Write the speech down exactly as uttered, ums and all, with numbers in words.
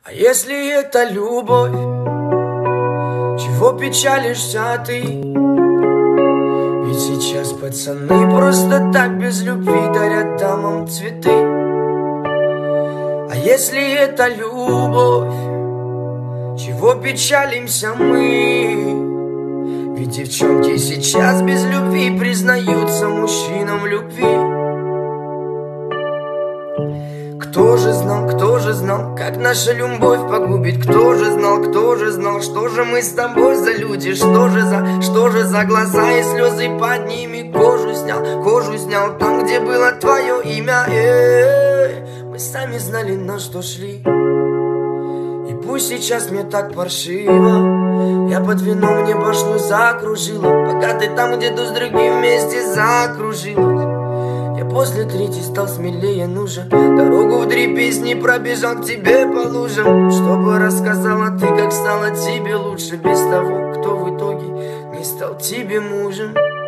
А если это любовь, чего печалишься ты? Ведь сейчас пацаны просто так без любви дарят дамам цветы. А если это любовь, чего печалимся мы? Ведь девчонки сейчас без любви признаются мужчинам в любви. Кто же знал, кто же знал, как наша любовь погубит? Кто же знал, кто же знал, что же мы с тобой за люди? Что же за, что же за глаза и слезы под ними? Кожу снял, кожу снял там, где было твое имя. Э-э-э. Мы сами знали, на что шли. И пусть сейчас мне так паршиво, я под вином мне башню закружила, пока ты там где-то с другим вместе закружилась. Я после третьей стал смелее, нужен дорогу в три песни пробежал к тебе по лужам, чтобы рассказала ты, как стало тебе лучше без того, кто в итоге не стал тебе мужем.